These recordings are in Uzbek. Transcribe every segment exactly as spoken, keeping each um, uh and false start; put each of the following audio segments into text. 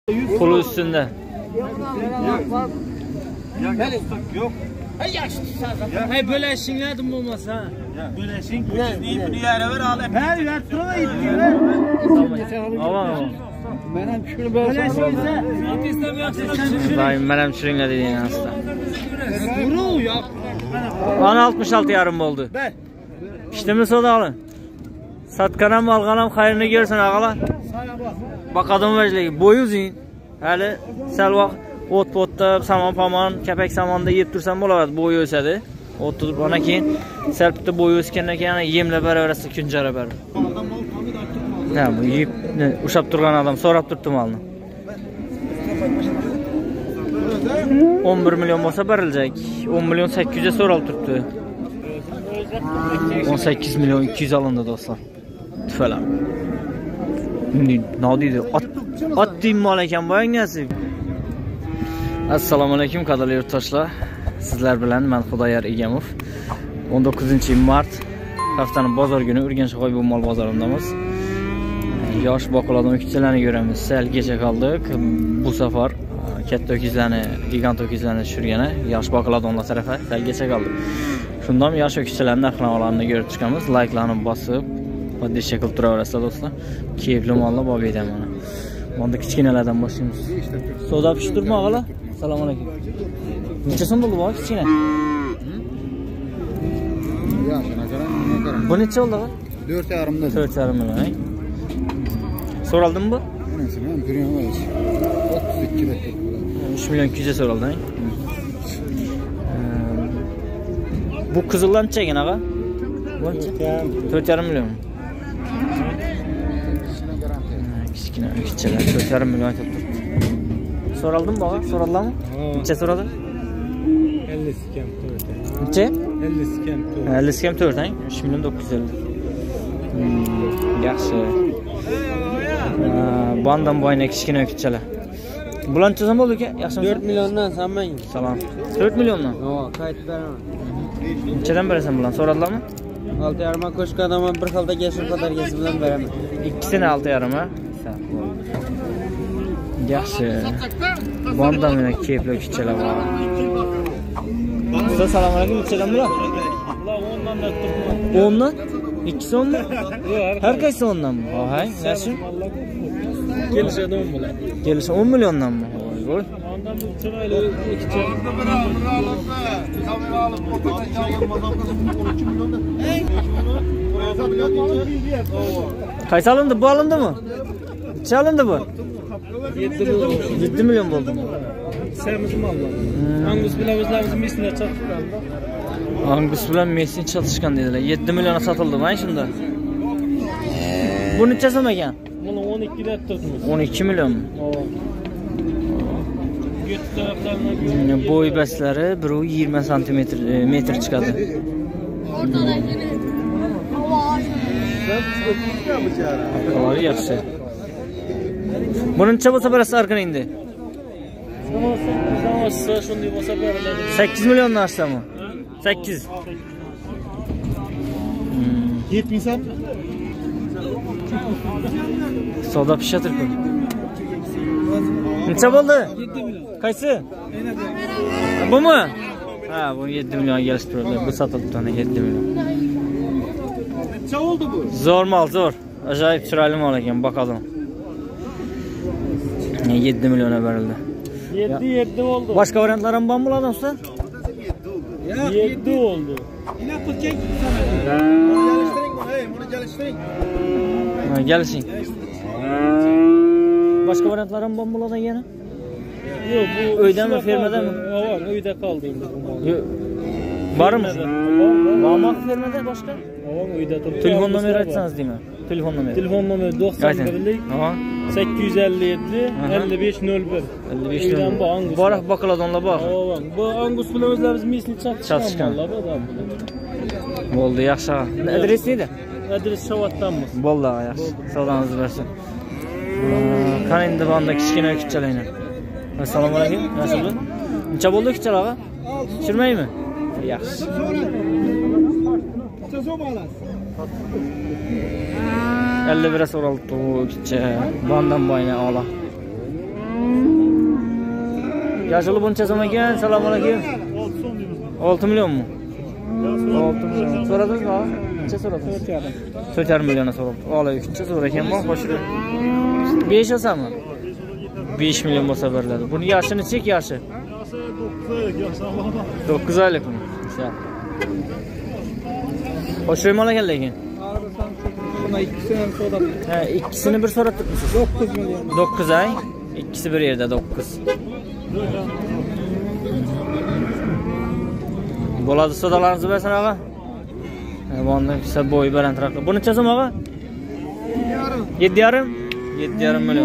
Pulu üstünde. Yok. Hay böleşinlerdim olmasa. Böleşin kucuzlayıp bunu yere ver al. Her yer tura gidiyor. Aman aman. Benim şunu böleşinse. Daim benim çürünle dediğin hasta. Kuru ya. Ana altmış altı yarım oldu. Ben. İşte mi soda alın? Satkanam alganam hayrını görsen ağalar. Bak adam veclegi boyu uzun. Hali sel vaq ot potda saman paman kepek samanda yeb tursam bo'lardi, boyu o'sadi. Ot tutib ona keyin sel bitta boyu o'sgandan keyin yana yemla baravar kunjara bar. Ha, bu yeb ushab turgan adam so'rab turibdi malni. o'n bir million bo'lsa berilecek. o'n million sakkiz yuz so'ralib turibdi. o'n sakkiz million ikki yuz alındı dostlar. Tüfeler. Ne deydi? At, at diyeyim mal ekan bu nasip. Assalomu alaykum qadrli yurtdoshlar. Sizlar bilan men Xudoyor Egamov. o'n dokuzunchi mart haftaning bozor kuni Urganch Qo'ybo'm mol bozorindamiz. Yosh boqalardan ikkitalarni ko'ramiz. Sal kecha qoldik. Bu safar katta o'kizlarni, gigant o'kizlarni tushirgani yosh boqalardan tarafa sal kecha qoldik. Shundan yosh o'kizlarning narx-navolarni ko'rib chiqamiz. Like'larni bosib, oddiy shekil turaverasizlar do'stlar. Keyifli mollar bor edi mana. Bunda kichkinalardan boshlaymiz. Savdo pishtirma og'alar. Assalomu alaykum. Necha so'm bo'ldi bu kichkina? Bu necha bo'ldi? to'rt yarim dan. to'rt yarim million. So'raldimi bu? o'ttiz ikki da. uch million ikki yuz so'raldi. Bu qizillar necha ekan ağa? to'rt yarim million. Kichkina kichkinalar to'rt yarim million aytib turibdi. So'raldimi bu ağa? So'raldimi? Necha so'radi? ellik kam to'rt. Necha? ellik kam to'rt. ellik kam to'rt, uch million dokuz yuz ellik. Yaxshi. Bandan boyna kichkina kichchalar. Bular necha so'm bo'ldi aka? Yaxshimi? to'rt milliondan sanmang. Salom. to'rt milliondan? Yo, qaytib beraman. Nechadan berasan bularni? So'radilarmi? olti yarim ko'shka odamman bir xilda yashil ko'targasi bilan beraman. Ikkisini olti yarim ha? Yaxshi. Bandan mana keyifli kichchalar bor. Assalomu alaykum. Nechadan bular? Bular o'ndan da turibman. o'ndan? ikki so'mmi? Yo'q, Har qaysi o'ndanmi? Ha, yaxshi. Kelishadi o'n bular. Kelishadi o'n milliondanmi? Voy. Ondan bu chiroyli ikkicha. Qaysi alindi? Bu alindimi? Necha alindi bu? yetti million. yetti million bo'ldi. Semiz mallar. Angus bilan o'zlarimiz mesini chaqirgan. Angus bilan mesini chatishgan dedilar. yetti milliona sotildi mana shunda. Bu necha so'm ekan? Buni o'n ikki deb turibmiz. o'n ikki million. Göt taraflarına boy baslari bir yigirma santimetr metr chiqadi. Havoyi yaxshi. Buni necha bo'lsa berasiz arkani endi? Zamosa shunday bo'lsa beriladi. sakkiz million narsami? sakkiz. yetmisan? Savdo pishatir ku. Necha bo'ldi? yetti million. Qaysi? Bumi? Ha, bu yetti million kelishtirdi. Bu sotildi ana yetti million. Necha oldu bu? Zo'r mol, zo'r. Ajoyib chiroyli mol ekan, boqadim. yetti milliona berildi. yetti yetti oldu. Boshqa variantlar ham bormi bulardan usta? yetti oldu. Yine pulkek. Bunu geliştirin bunu, hey, bunu geliştirin. Ha, gelsin. Boshqa variantlar ham bormi bulardan yana? Yo'q, bu Uydanmi, fermadami? Var, uyda qoldi endi bu mol. Yo'q. Bormi? Bormi fermada boshqa? Avon uyda turibdi. Telefon nomeri aytsangiz deyman. Telefon nomeri. Telefon nomeri to'qson birlik Ha. sakkiz yuz ellik yetti ellik besh nol bir. ellik besh Uydan bu Angus. Borak boqaladonlar bor. Avon. Bu Angus bilan o'zlarimiz mesni Chatishgan. chaqishgan. Bo'ldi, yaxshi. Adres neydi? Adres Shavotdanmiz. Bo'ldi, yaxshi. Savdoningiz bersin. Qani endi bunda kichkina kichchalayni. Assalomu alaykum. Nasibli? Necha bo'ldi kichchalar? Tushirmaymi? Yaxshi. Necha so'm olasiz? ellik bir so'raldi kichcha. Bandan boyna ola. Yaşılı buncha so'm ekan. Assalomu alaykum. olti million mu? olti million. So'radingizmi? Necha so'radingiz? to'rt yarim million so'rab. Olay uchinchi so'ra ekan, bu xo'sh. besh olsami? besh million bo'lsa beriladi. Buni yoshi necha yoshi? to'qqiz oylikmi? Inshaalloh. Xo'sh, mol ekan lekin. Buna ikkisini ham so'rab. Ha, ikkisini bir so'rab turibsiz. to'qqiz million. to'qqiz ay. İkisi bir yerdə to'qqiz. Bo'ladi, sodalarınızı versin ağa. Hayvanın kısa boyu barantıraklı. Bu neçə so'm ağa? yedi yarim. yedi yarim milyon.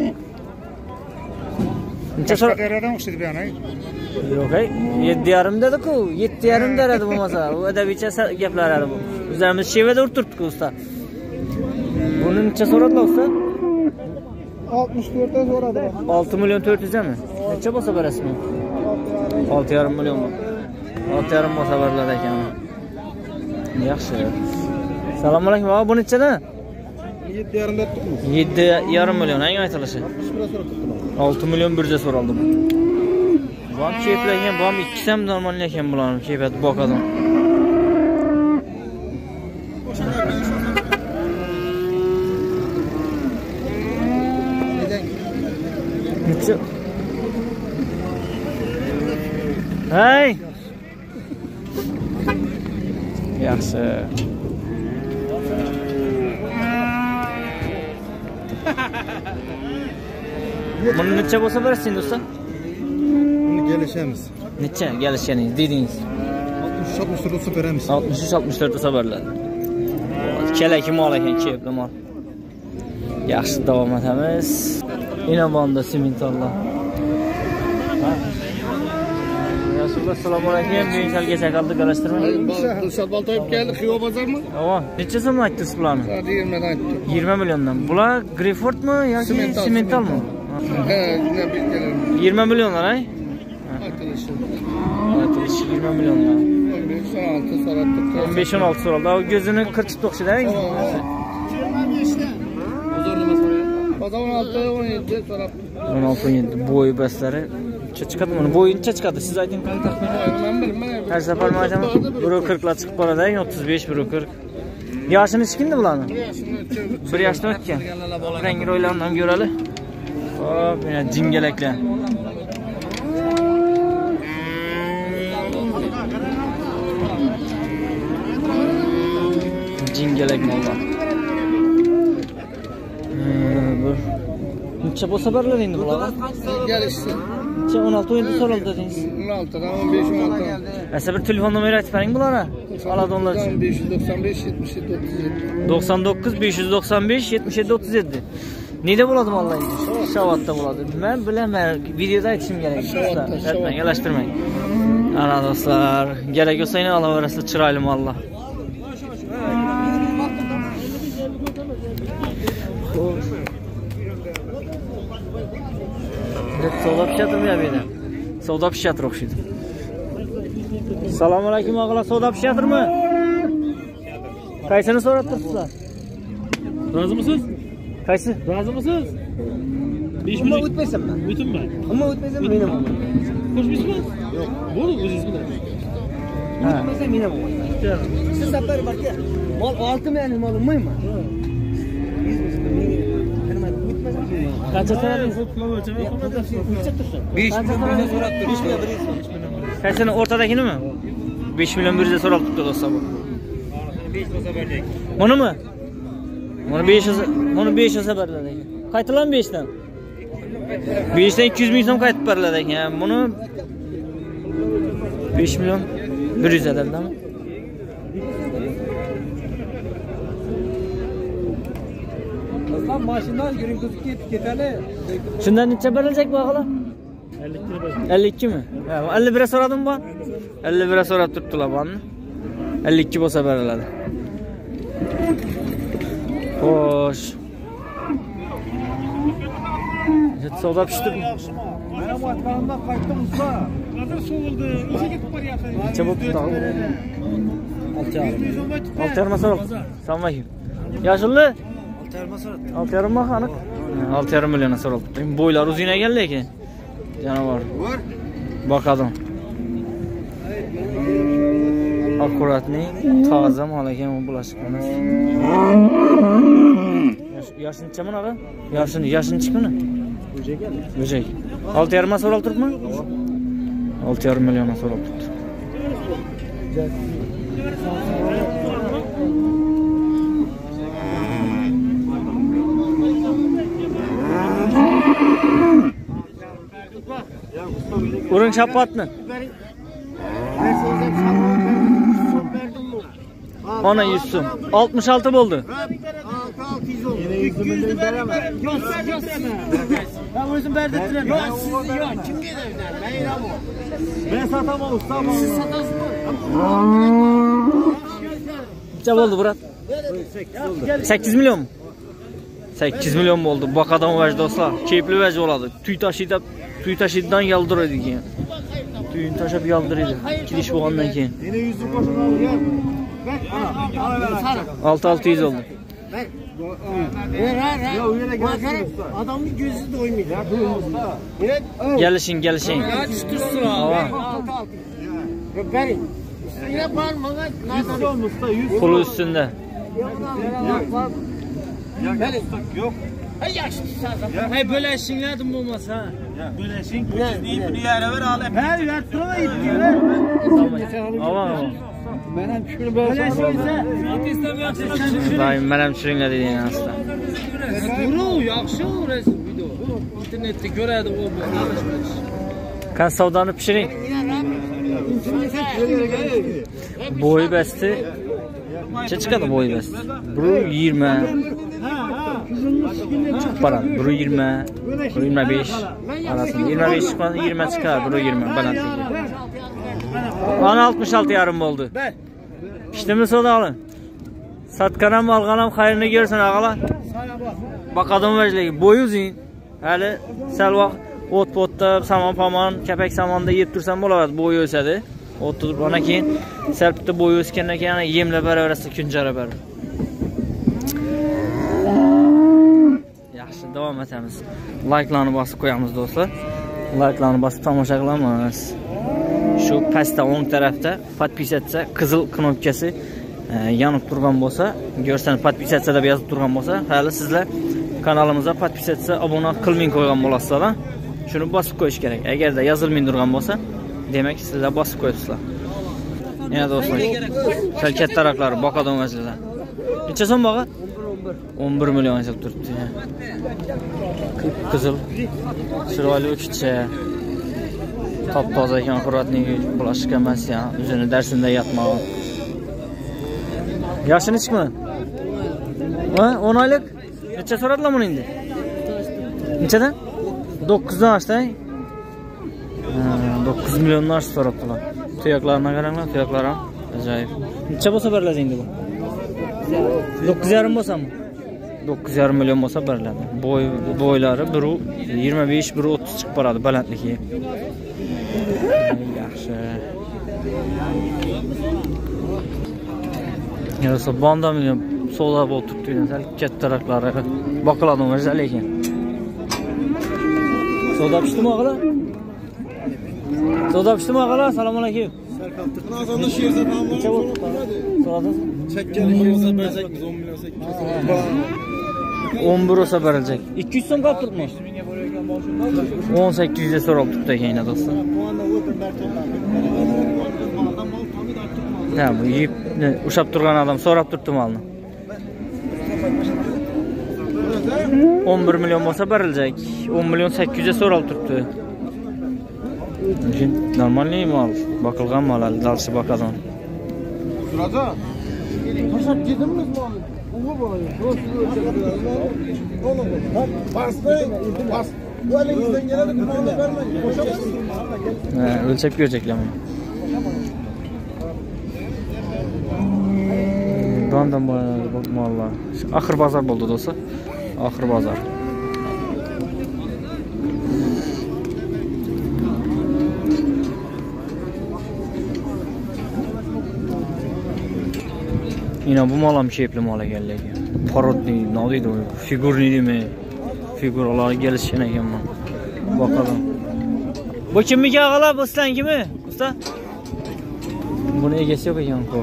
Neçə so'ra? Deradan o'xshaydi bu yana. Yo'q, ay. yedi yarim dedi-ku. yedi yarim deredi bo'lmasa. U adabicha gaplar edi bu. O'zimiz shevada o'rtirdik usta. Buni neçə so'radilar usta? oltmish to'rt ta so'radi. olti million to'rt yuz mi? Necha bo'lsa berasizmi? olti yarim million. olti yarim bo'lsa beriladi ekan. Yaxshi. Assalomu alaykum. Va bu nechada? yetti yarim debdikmi? yetti yarim million hang aytilishi. olti million birja so'raldi bu. Bu ham keyplagan, bu ham ikkisi ham normal ekan bularni keyfiyat boqadim. Necha? Hey! Yaxshi. Buni necha bo'lsa berasiz do'stlar? Buni kelishamiz. Necha kelishganingiz dedingiz? oltmish oltmish to'rt olsa beramiz. oltmish uch oltmish to'rt olsa beriladi. Kelaki mol ekan, keypli mol. Yaxshi, davom etamiz. İnavanda simentallar. Rasulullah assalomu alaykum. Men salga qoldi qarashtirmang. Dilshod Boltoyev keldi, Xiva bozormi? Tamam. Necha so'm aytdingiz bularni? yigirma dan aytdim. yigirma milliondan. Bular Greyfordmi yoki simentalmi? Ha, ne bilmiyorum. yigirma millionlar ay? Arkadaşım. Aytilishi yigirma millionlar. on besh on olti so'ratdik. o'n besh o'n olti so'raldi. O gözünü qirchib o'xshaydi. Bozor nima so'rayapti? Bozor on olti o'n yetti so'rab. o'n olti o'n yetti boy baslari. Necha chiqadi buni? Bo'yi necha chiqadi? Siz ayting, qanday taxmin? Men bilmayman. Her safar men aytaman, bir qirqlar chiqib qoladi, o'ttiz besh, bir qirq. Yoshini chiqindi bularni? bir yoshdan o'tgan. Rangi ro'ylarini ham ko'rali. Xo'p, mana jingalaklar. Jingalak mollar. Bir necha bo'lsa beriladi endi bular? Gelişsin. Necha o'n olti o'n yetti so'raldi dedingiz. on olti dan on besh on olti. Asa bir telefon nomeri aytib bering bularga. Oladonlar uchun. besh yuz doksan besh yetmish yetti o'ttiz yetti. to'qson to'qqiz besh yuz doksan besh yetmish yetti o'ttiz yetti. Neda bo'ladi mollar? Shavatda bo'ladi. Men bilaman, videoda aytishim kerak. Aytmang, alashtirmang. Ana do'stlar, kerak bo'lsa yana olaverasizlar, chiroyli mollar. Savdo pishatimi bu yerda? Savdo pishatir o'xshaydi. Assalomu alaykum og'alar, savdo pishatirmi? Qaysini so'rab turibsizlar? Rozimisiz? Qaysi? Rozimisiz? besh Umuman o'tmaysanmi? O'tmayman. Umuman o'tmaysanmi? Men ham olmayman. Qo'shmaysizmi? Yo'q. Bo'ldi, o'zingiz bilasiz. Ha. O'tmasam men ham olmayman. Siz safar barka mol olti million mol olmayman. Qancha so'radingiz? besh million so'rab turibdi. besh million bir yuz so'rab. Qaysini o'rtadaginimi? besh million bir yuz so'rab turibdi do'stlar bu. besh bo'lsa berdik. Bunimi? Buni besh olsa, buni besh olsa beriladi. Qaytilan besh dan. besh dan ikki yuz ming so'm qaytib beriladi ekan. Buni besh million bir yuz adamdami? Lan maşından yürüyüp git ketali. Shundan necha berilajak bu og'alar? ellik ikki mi? Ha, ellik bir so'radim bu. ellik bir so'rab turibdilar buni. ellik ikki bo'lsa beriladi. Xo'sh. Jet savdo pishtirdim. Mana bu atganimdan qaytdim usta. Hozir so'g'ildi. O'sha ketib boryapti. Necha bo'libdi? olti yarim so'rab. Assalomu alaykum. Yoshulli? olti yarim so'rab. olti yarim mi aniq? olti yarim million so'rab. Bo'ylar uzun ekan lekin. Canavar. Bakalım. Akkuratni, toza mol ekan bu bulaşıklarimiz. Yoshi necha mana ağa? Yoshi yoshi necha mana? Böcek. Böcek. olti yarim so'rab turibmi? olti yarim million so'rab turibdi. Urun şapatını. Ona yüz so'm. oltmuş altı oldu. Ben özüm verdirtirem. Yok siz yok. Kim gider? Ben satamam ustam. Siz satasın mı? Necha oldu Murat? sekiz milyon mu? sekiz milyon oldu. Bak adam vəc dostlar. Keyifli vəc oladı. Tüy taşıydı, tüy taşıydıdan yaldırıydı ki. Tüyün taşıp yaldırıydı. Gidiş boğandan ki. Yine yüzlük başına al ya. altı altı yüz oldu. Ver. Ver ver. Ya uyana gelsin usta. Adamın gözü doymuyor. Ya dur usta. Evet. Gelişin gelişin. Ya çıtırsın abi. Altı altı. Yok verin. Üstüne parmağı. Yüz olmuş usta yüz. Kulu üstünde. Verin. Yok. Hay yaşlı sazam. Hay böleşinlerdim olmasa ha. Böleşin. Ucuz deyip bunu yere ver al. Her yer tura itiyorlar. Aman aman. Benim şunu böyle Böleşinse fiyat istemiyorsun. Daim benim çürünle dediğin hasta. Duru yaxşı o resim video. İnternette görədi o bu. Kan savdanı pişirin. Boyu bəsti. Neçə çıxadı boyu bəsti? Buru yirmi. Çok para. Buru yirmi. Buru yirmi beş. Arasında. yirmi beş çıkmadı. yirmi çıkar. Buru yirmi. Bana Ana altmış altı yarım oldu. İşte mi soda alın? Satkanam alganam hayrını görsen ağalar. Bak adam veclegi. Boyu uzun. Hali sel vaq ot potda, saman paman, kepek samanda yeb tursan bo'laveradi. Boyu o'sadi. Ot turib ana keyin sel bitta boyu o'sgandan keyin ana yemla baravar kunjara bar. Yaxshi, davom etamiz. Like'larni bosib qo'yamiz do'stlar. Like'larni bosib tomosha qilamiz. Shu pastda o'ng tarafda podpisatsiya qizil knopkasi yonib turgan bo'lsa, ko'rsan podpisatsiya deb yozib turgan bo'lsa, hali sizlar kanalimizga podpisatsiya, obuna qilmay qo'ygan bo'lasizlar. Shuni bosib qo'yish kerak. Agarda yozilmay turgan bo'lsa, demak sizlar bosib qo'yibsizlar. Yana do'stlar, sal kattaroqlari boqadan vazirlar. Necha so'm boqa? o'n bir million yozib turibdi. Qizil. Chiroyli o'kicha. Top toza ekan, qur'atning bulaşık emas ya. O'zini darsida yotmagan. Yoshi nechmi? Ha, o'n oylik. Necha so'radilar buni endi? Nechadan? to'qqizdan oshdang. to'qqiz milliondan oshib so'rabdilar. Tuyoqlarni qaranglar, tuyoqlar ham ajoyib. Necha bo'lsa beriladi endi bu? to'qqiz yarim bo'lsami? to'qqiz yarim million bo'lsa beriladi. Boy bo'ylari bir yigirma besh bir o'ttiz chiqib boradi balandligi. Yaxshi. Yarasa banda million so'lab o'tiribdi, sal kattaroqlari boqiladim o'zi lekin. So'da pishdi mog'ala? So'da pishdi mog'ala? Assalomu alaykum. Nazarda şu yazı falan var. Çabuk. So'radingiz? Çekkeli şu yazı verecek biz on milyon sekiz yüz. o'n bir olsa berilacak. ikki yuz so'm qolib turibmi? o'n sakkiz yuz so'rab turibdi ekan yana do'stlar. Ha, bu yeb ushab turgan odam so'rab turibdi malni. o'n bir million bo'lsa berilacak. o'n million sakkiz yuz so'rab turibdi. Normalniy mal, bakılgan mal, dalşı bakadan. Sırada. Paşam gidimiz mi? Uğur balayı. Oğlum, bastayın. Bas. Bu elinizden geleni kumanda vermeyin. Boşa He, ölçep görecekler mi? Bandan bakma Allah. Ahır bazar oldu dostu. Ahır bazar. Yine bu malam keyifli mala geldi. Parodni, ne deydi o? Figürni mi? Figürler gelişine gelmem. Bakalım. Bu kimniki ağalar? Bu sizlarnikimi? Usta? Buni egasi yo'q ekan-ku.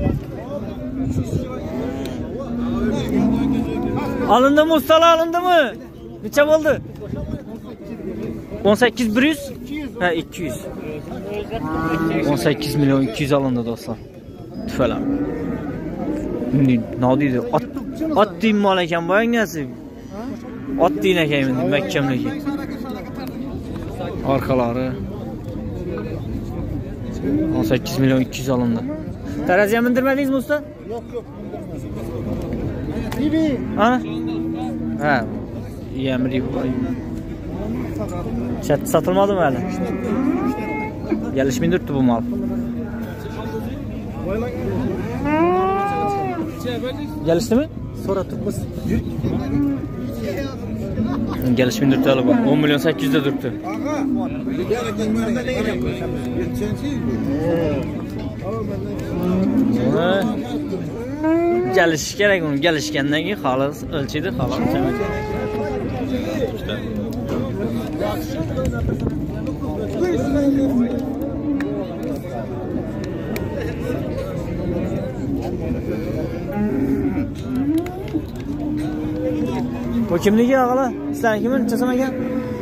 Alındımı ustalar, alındımı? Necha bo'ldi? on sakkiz bir yuz? Ha, ikki yuz. on sakkiz milyon ikki yuz alındı dostlar. Tüfeler. Ne deydi? At, at diyeyim mal ekan bu yengesi. At deyin ekeyim dedim, Mekkemdeki. Arkaları. on sakkiz milyon ikki yuz alındı. Teraziye bindirmediniz mi usta? Yok yok. Bibi. Ana? Ha. Yemri bu. Çat satılmadı mı hala? Geliş bindirtti bu mal. Gelişti mi? Sonra tutmaz. Geliş bindirtti hala bu. on milyon sekiz yüzde dürttü. Geliş gerek onun. Gelişkenden ki halas ölçüydü. Halas demek. İşte. Bu kimligi ağalar? Sizlar kimin? Çasam ekan?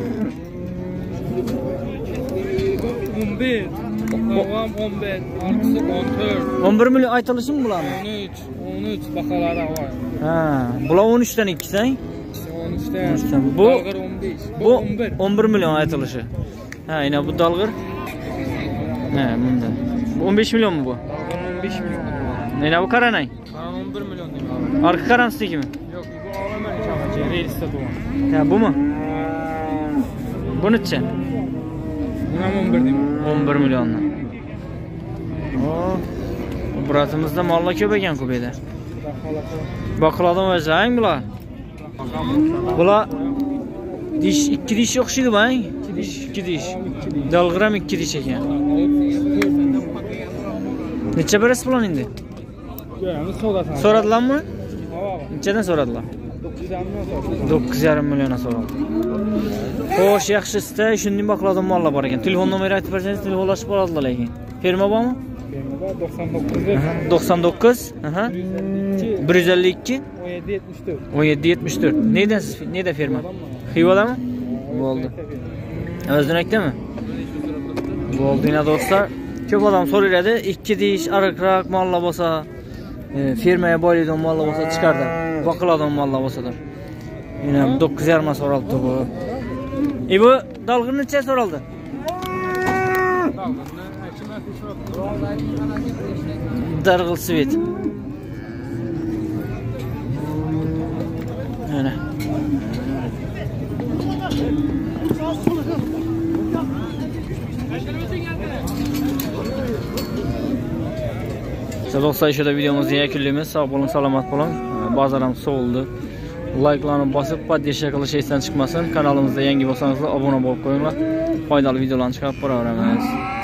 on bir. Oğam on bir. Arkası on dört. on bir milyon aytılışı mı bular mı? on üç. on üç bakaları var. Ha, bular on üçten ikisi ha? on üçten. Bu Dalgır on beş. bu on bir. on bir milyon aytılışı. Ha, yine bu dalgır. Ne bunda? Bu on beş milyon mu bu? Dalgır on beş milyon. Yine bu karanay. Karan on bir milyon değil mi abi? Arka karan üstteki mi? Yok bu ağlamak için ama reiliste doğan. Ya bu mu? Bu neçe? Buna on bir değil mi? on bir milyonla. Oo. Buratimizda molla ko'p ekan ku bu yerda. Bakıladan o'zang bular. Bular dish ikki dish o'xshaydi bu, ikki dish, ikki dish. Dalg'ir ham ikki dish ekan. Necha berasiz bularni endi? Yo'q, so'rasan. So'radilarmi? Ha, Nechadan so'radilar? dokuz yarim milyon so'radi. dokuz yarim millionga so'raldi. Xo'sh, yaxshisi, shunday baklada mollar bor ekan. Telefon nomeri aytib bersangiz, telefonlashib oladilar lekin. Firma bormi? doksan dokuz. doksan dokuz, aha. bir yuz ellik ikki, on yedi yetmiş dört. on yedi yetmiş dört. Neyden siz? Neyde firma? Xivadami? Bo'ldi. O'zbekdami? Bo'ldi, yine dostlar. Ko'p odam so'raydi, ikki dish ariqroq mollar bo'lsa, firmaga boylaydigan mollar bo'lsa chiqardi. Baklada mollar bo'lsa-da. Yine dokuz yarim ming so'raldi bu. E bu dalg'ir necha so'raldi? Darg'il svet. Ana. Dostlar, şurada videomuzu yakunlaymiz. Sağ olun, salomat bo'lin. Bazaram so'ldi. Like'larni bosib, poddesh qilish esdan chiqmasin. Kanalimizda yangi bo'lsangiz, obuna bo'lib qo'yinglar. Foydali videolarni chiqarib boraveramiz.